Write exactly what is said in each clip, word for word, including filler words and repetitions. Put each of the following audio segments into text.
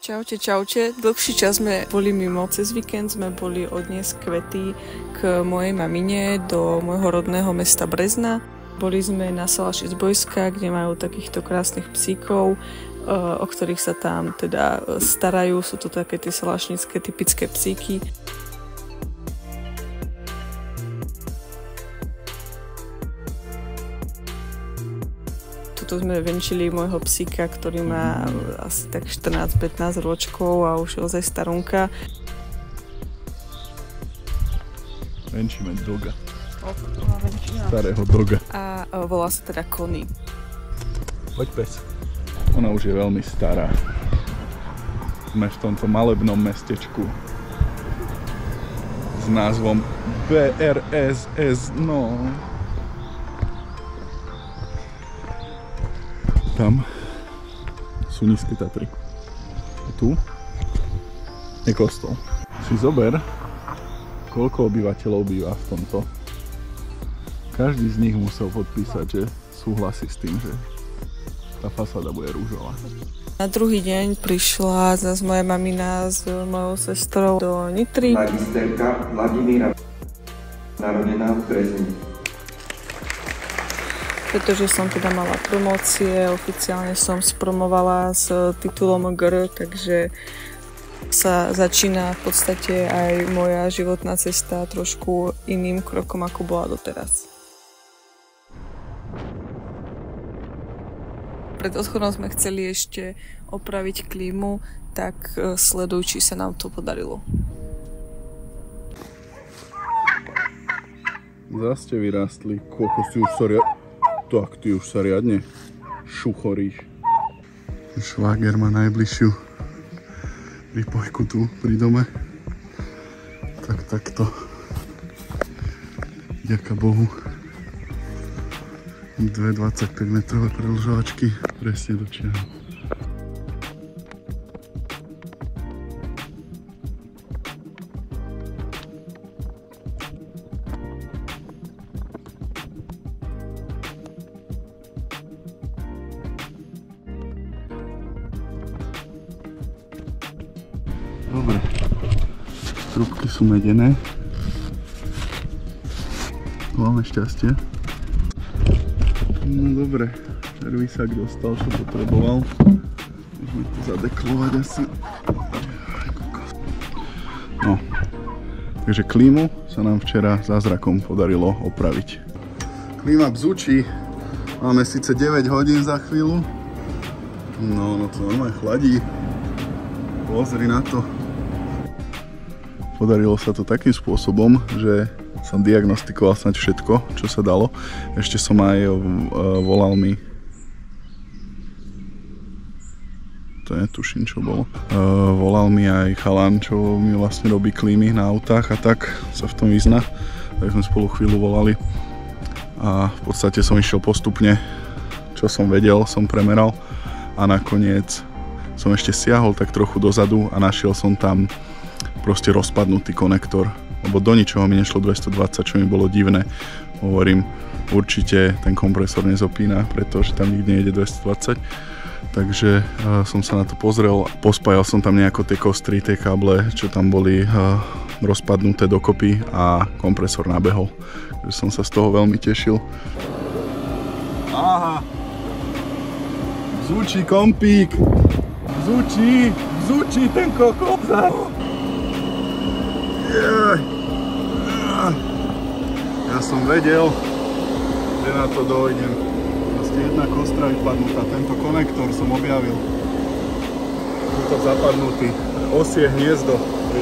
Čaute, čaute. Dlhší čas sme boli mimo. Cez víkend sme boli odniesť kvety k mojej mamine do môjho rodného mesta Brezna. Boli sme na Salaši z Bojska, kde majú takýchto krásnych psíkov, o ktorých sa tam teda starajú. Sú to také tie salašnické typické psíky. Tu sme venčili môjho psíka, ktorý má asi tak štrnásť pätnásť ročkov a už je ozaj starunka. Venčíme doga. O, to má venčina. Starého doga. A volá sa teda Connie. Poď pes. Ona už je veľmi stará. Sme v tomto malebnom mestečku s názvom bé er es es, no. Tam sú nízke Tatry. A tu je kostol. Si zober, koľko obyvateľov býva v tomto. Každý z nich musel podpísať, že súhlasí s tým, že tá fasáda bude rúžová. Na druhý deň prišla zase moja mamina s mojou sestrou do Nitry. Magisterka Vladimíra, narodená v Brezni. Pretože som teda mala promócie, oficiálne som spromovala s titulom gé er, takže sa začína v podstate aj moja životná cesta trošku iným krokom, ako bola doteraz. Pred odchodom sme chceli ešte opraviť klímu, tak sleduj, či sa nám to podarilo. Zas ste vyrástli, koľko si už sa riadne... Tak, ty už sa riadne šuchoríš. Šváger má najbližšiu pripojku tu pri dome. Tak takto. Ďaká Bohu. Dve dvadsaťpäť metrové predĺžovačky presne do čiahu. Dobre, trúbky sú medené. Máme šťastie. No dobre, servisák dostal, čo potreboval. Môžeme to zadeklovať asi. No, takže klímu sa nám včera zázrakom podarilo opraviť. Klíma bzučí. Máme síce deväť hodín za chvíľu. No, no to normálne chladí. Pozri na to. Podarilo sa to takým spôsobom, že som diagnostikoval snáď všetko, čo sa dalo. Ešte som aj uh, volal mi... To netuším, čo bolo. Uh, volal mi aj chalan, čo mi vlastne robí klímy na autách a tak sa v tom vyzna. Tak sme spolu chvíľu volali. A v podstate som išiel postupne, čo som vedel, som premeral. A nakoniec som ešte siahol tak trochu dozadu a našiel som tam proste rozpadnutý konektor, lebo do ničoho mi nešlo dvestodvadsať, čo mi bolo divné. Hovorím, určite ten kompresor nezopína, pretože tam nikdy nejde dvestodvadsať. Takže uh, som sa na to pozrel, pospájal som tam nejako tie kostry, tie káble, čo tam boli uh, rozpadnuté dokopy a kompresor nabehol. Takže som sa z toho veľmi tešil. Aha! Bzučí kompík! Bzučí! Bzučí ten kokos! Ja som vedel, že na to dojdem. Proste jedna kostra vypadnutá. Tento konektor som objavil. Tuto zapadnutý. Osie hniezdo.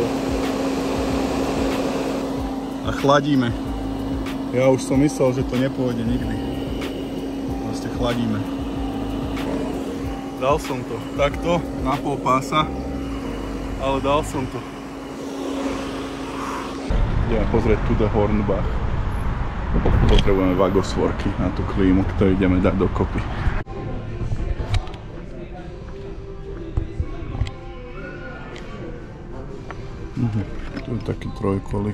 A chladíme. Ja už som myslel, že to nepôjde nikdy. Proste chladíme. Dal som to takto na pol pása, ale dal som to. Ideme pozrieť tu do Hornbach. Potrebujeme vagosvorky na tú klímu, ktorú ideme dať dokopy. Mhm. Tu je taký trojkolík.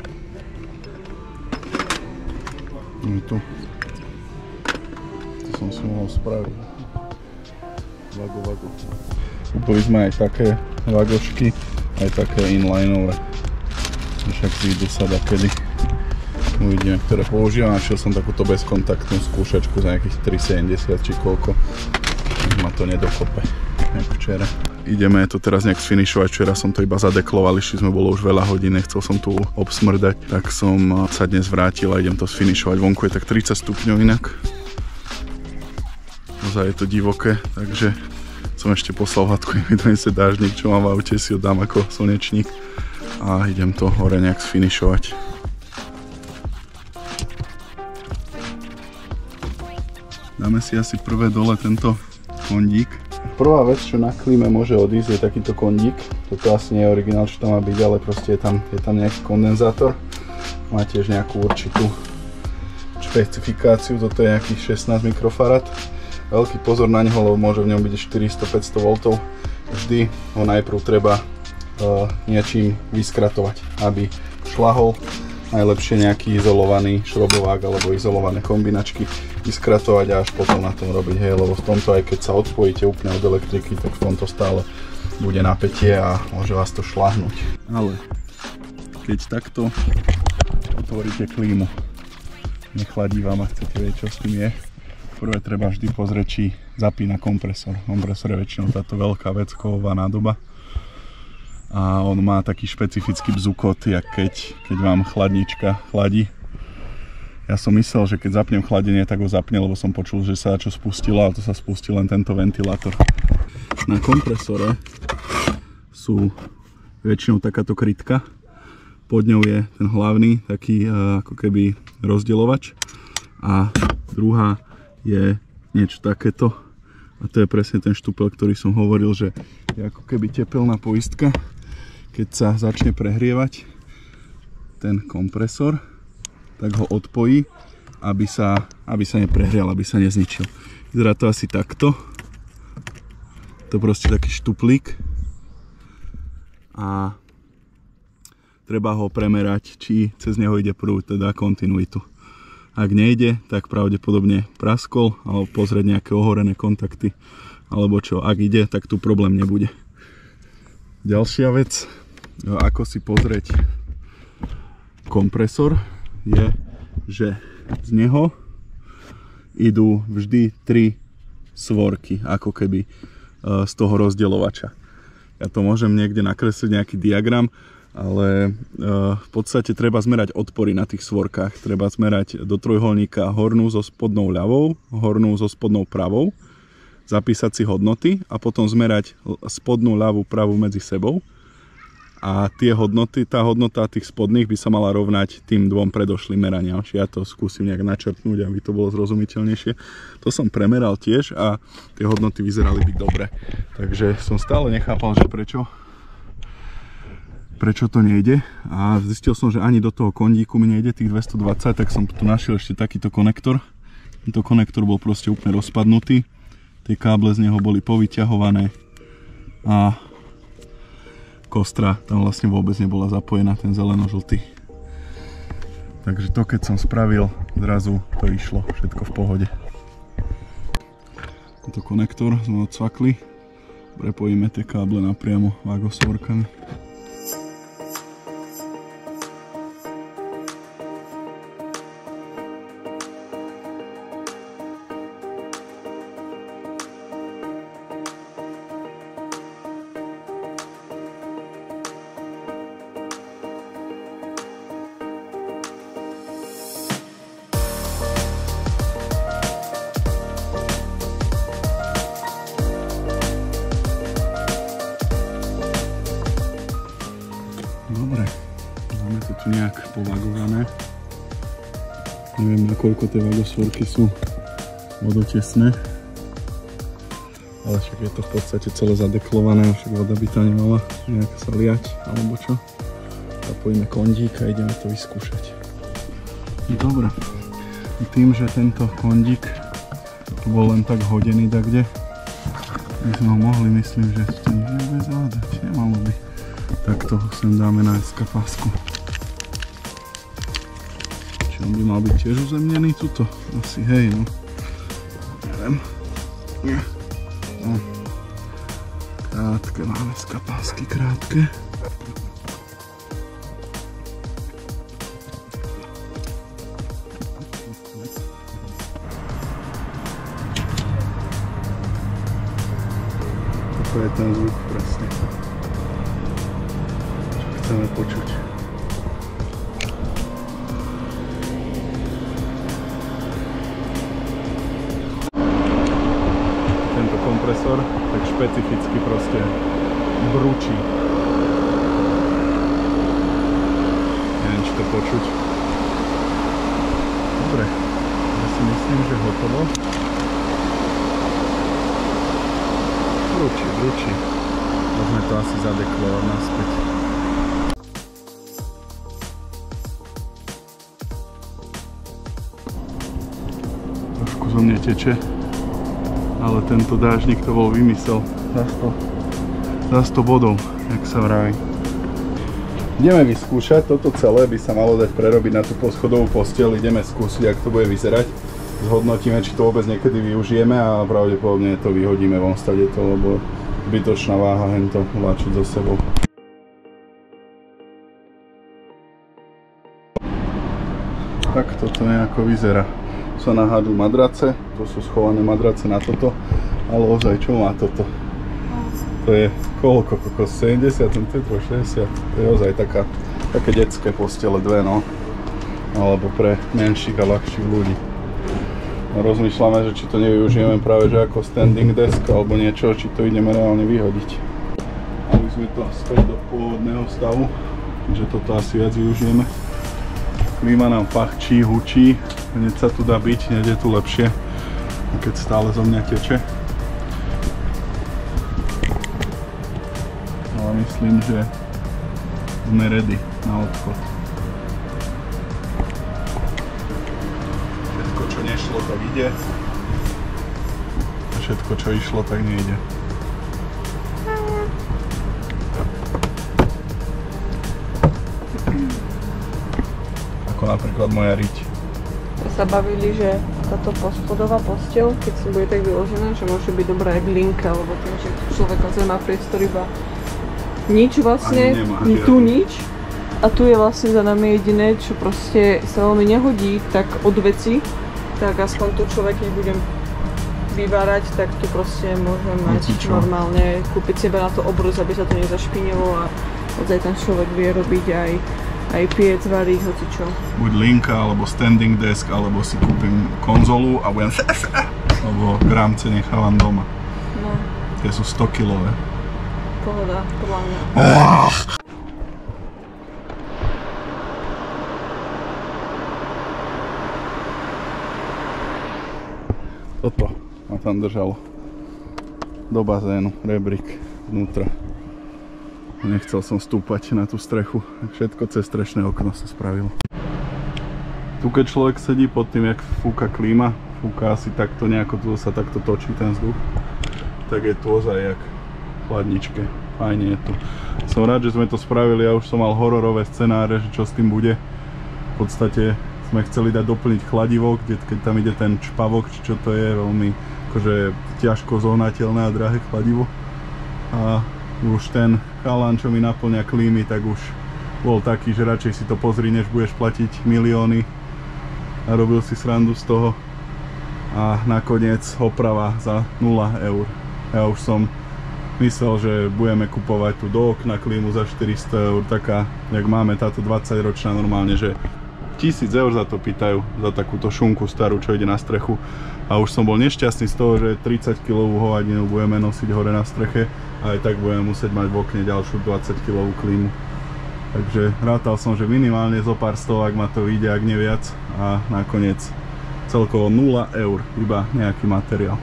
Je tu. To som si mohol spraviť. Vago, vago. Kúpili sme aj také vagočky, aj také inlineové. Však zídu sa dakedy. Uvidíme, ktoré používam. Našiel som takúto bezkontaktnú skúšačku za nejakých tri sedemdesiat či koľko. Ma to nedokope, jak včera. Ideme to teraz nejak sfinišovať. Včera som to iba zadekloval, išli sme, bolo už veľa hodín, nechcel som tu obsmrdať, tak som sa dnes vrátil a idem to sfinišovať. Vonku je tak tridsať stupňov inak. Naozaj je to divoké, takže som ešte poslal Hladku, mi donese dážnik, čo mám v aute, si ho dám ako slnečník a idem to hore nejak sfinišovať. Dáme si asi prvé dole tento kondík. Prvá vec, čo na klíme môže odísť, je takýto kondík. Toto asi nie je originál, čo tam má byť, ale proste je tam, je tam nejaký kondenzátor. Má tiež nejakú určitú špecifikáciu, toto je nejakých šestnásť mikrofarad. Veľký pozor na neho, lebo môže v ňom byť štyristo až päťsto voltov. Vždy ho najprv treba uh, niečím vyskratovať, aby šlahol. Najlepšie nejaký izolovaný šrobovák alebo izolované kombinačky vyskratovať a až potom na tom robiť, hej, lebo v tomto aj keď sa odpojíte úplne od elektriky, tak v tomto stále bude napätie a môže vás to šľahnúť. Ale keď takto otvoríte klímu, nechladí vám a chcete vedieť, čo s tým je, prvé treba vždy pozrieť, či zapína kompresor. Kompresor je väčšinou táto veľká vec, kovová nádoba. A on má taký špecifický bzukot, jak keď, keď vám chladnička chladí. Ja som myslel, že keď zapnem chladenie, tak ho zapne, lebo som počul, že sa čo spustilo, ale to sa spustil len tento ventilátor. Na kompresore sú väčšinou takáto krytka. Pod ňou je ten hlavný, taký ako keby rozdielovač. A druhá je niečo takéto. A to je presne ten štúpel, ktorý som hovoril, že je ako keby tepelná poistka. Keď sa začne prehrievať ten kompresor, tak ho odpojí, aby sa, aby sa neprehrial, aby sa nezničil. Vyzerá to asi takto. To je proste taký štuplík. A treba ho premerať, či cez neho ide prúd, teda kontinuitu. Ak nejde, tak pravdepodobne praskol, alebo pozrieť nejaké ohorené kontakty, alebo čo. Ak ide, tak tu problém nebude. Ďalšia vec, ako si pozrieť kompresor, je, že z neho idú vždy tri svorky, ako keby z toho rozdielovača. Ja to môžem niekde nakresliť nejaký diagram, ale v podstate treba zmerať odpory na tých svorkách. Treba zmerať do trojuholníka hornú so spodnou ľavou, hornú so spodnou pravou, zapísať si hodnoty a potom zmerať spodnú ľavú pravú medzi sebou. A tie hodnoty, tá hodnota tých spodných by sa mala rovnať tým dvom predošlým meraniam. Čiže ja to skúsim nejak načrtnúť, aby to bolo zrozumiteľnejšie. To som premeral tiež a tie hodnoty vyzerali byť dobre. Takže som stále nechápal, že prečo, prečo to nejde. A zistil som, že ani do toho kondíku mi nejde tých dvestodvadsať, tak som tu našiel ešte takýto konektor. Tento konektor bol proste úplne rozpadnutý. Tie káble z neho boli povyťahované a kostra tam vlastne vôbec nebola zapojená, ten zeleno-žltý. Takže to keď som spravil, zrazu to išlo, všetko v pohode. Tento konektor sme odsvakli, prepojíme tie káble napriamo vagosvorkami. Dobre, máme to tu nejak povagované. Neviem, nakoľko tie vagosvorky sú vodotesné, ale však je to v podstate celé zadeklované, však voda by tam nemala nejak sa liať, alebo čo. Zapojíme kondík a ideme to vyskúšať. Dobre, tým, že tento kondík bol len tak hodený dakde, by sme ho mohli, myslím, že to nič nebude zádzať, nemalo by. Tak toho sem dáme na es ká pásku. Či on by mal byť tiež uzemnený tuto? Asi hej, no. Neviem. No. krátke, náveska pásky krátke. Toto je ten zvuk presne, čo chceme počuť. Tento kompresor tak špecificky proste brúči. Neviem, či to počuť. Dobre, ja si myslím, že hotovo. Brúči, brúči. Môžeme to asi zadeklovať naspäť. Trošku zo mne teče. Ale tento dážnik to bol vymysel za sto bodov, jak sa vraví. Ideme vyskúšať, toto celé by sa malo dať prerobiť na tú poschodovú posteľ, ideme skúsiť, ak to bude vyzerať. Zhodnotíme, či to vôbec niekedy využijeme a pravdepodobne to vyhodíme von stade to, lebo zbytočná váha hento vláčiť so sebou. Tak toto nejako vyzerá. Sa nahádzu madrace, to sú schované madrace na toto, ale ozaj, čo má toto? To je koľko, koľko, sedemdesiat centimetrov, šesťdesiat, to je ozaj taká, také detské postele dve, no, alebo pre menších a ľahších ľudí. No, rozmýšľame, že či to nevyužijeme práve že ako standing desk alebo niečo, či to ideme reálne vyhodiť. Aby sme to späť do pôvodného stavu, že toto asi viac využijeme. Klíma nám fachčí, hučí, hneď sa tu dá byť, hneď je tu lepšie, keď stále zo mňa teče. Ale myslím, že sme ready na odchod. Všetko, čo nešlo, tak ide. A všetko, čo išlo, tak nejde. Napríklad moja riť. Sa bavili, že táto poschodová posteľ, keď si bude tak vyložená, že môže byť dobrá aj linka, lebo tým, že človek má priestor iba nič vlastne, tu nič. A tu je vlastne za nami jediné, čo proste sa veľmi nehodí tak od veci, tak aspoň tu človek nebudem vyvárať, tak tu proste môžem mať normálne, kúpiť sebe na to obrus, aby sa to nezašpinilo a odzaj ten človek vie robiť aj aj piec, varík, hocičo. Buď linka, alebo standing desk, alebo si kúpim konzolu a budem alebo gramce nechávam doma. No. Tie sú sto kilové. Pohoda, podľa mňa. Toto ma tam držalo. Do bazénu, rebrík vnútra. Nechcel som stúpať na tú strechu, všetko cez strešné okno sa spravilo. Tu keď človek sedí pod tým, jak fúka klíma, fúka asi takto nejako, tu sa takto točí ten vzduch, tak je tu ozaj jak v chladničke, fajne je tu. Som rád, že sme to spravili, ja už som mal hororové scenáre, že čo s tým bude. V podstate sme chceli dať doplniť chladivo, kde, keď tam ide ten čpavok, či čo to je, veľmi akože ťažko zohnateľné a drahé chladivo. A už ten chalan, čo mi naplňa klímy, tak už bol taký, že radšej si to pozri, než budeš platiť milióny. A robil si srandu z toho. A nakoniec oprava za nula eur. Ja už som myslel, že budeme kupovať tu do okna klímu za štyristo eur, taká, jak máme táto dvadsaťročná normálne, že tisíc eur za to pýtajú, za takúto šunku starú, čo ide na strechu. A už som bol nešťastný z toho, že tridsaťkilovú hovadinu budeme nosiť hore na streche a aj tak budeme musieť mať v okne ďalšiu dvadsaťkilovú klímu. Takže rátal som, že minimálne zo pár stovák ma to vyjde, ak nie viac. A nakoniec celkovo nula eur, iba nejaký materiál.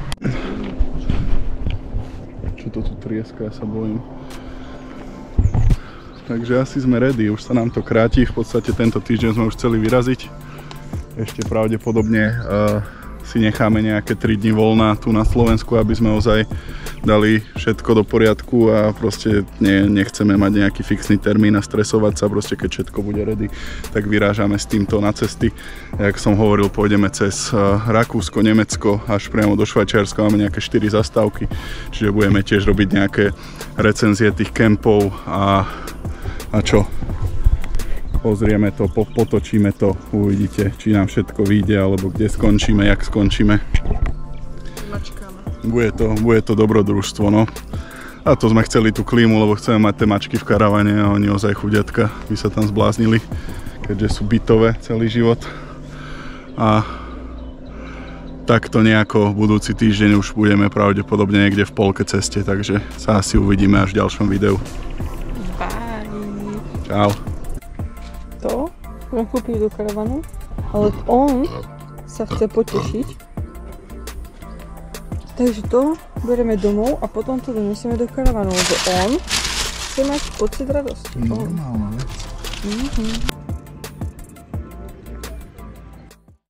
Čo to tu trieska, ja sa bojím. Takže asi sme ready, už sa nám to kráti, v podstate tento týždeň sme už chceli vyraziť. Ešte pravdepodobne uh, si necháme nejaké tri dni voľna tu na Slovensku, aby sme ozaj dali všetko do poriadku a proste ne, nechceme mať nejaký fixný termín a stresovať sa, proste keď všetko bude ready, tak vyrážame s týmto na cesty. Jak som hovoril, pôjdeme cez Rakúsko, Nemecko až priamo do Švajčiarska, máme nejaké štyri zastávky, čiže budeme tiež robiť nejaké recenzie tých kempov a, a čo? Pozrieme to, po, potočíme to, uvidíte, či nám všetko vyjde, alebo kde skončíme, jak skončíme. Bude to, bude to dobrodružstvo, no. A to sme chceli tú klímu, lebo chceme mať tie mačky v karavane a oni ozaj chudiatka by sa tam zbláznili, keďže sú bytové celý život. A takto nejako budúci týždeň už budeme pravdepodobne niekde v polke ceste, takže sa asi uvidíme až v ďalšom videu. Bye. Čau. To sme kúpili do karavanu, ale on sa chce potešiť. Takže to bereme domov a potom to donesieme do karavanu, lebo on chce mať pocit radosti. Normálna vec. Mhm.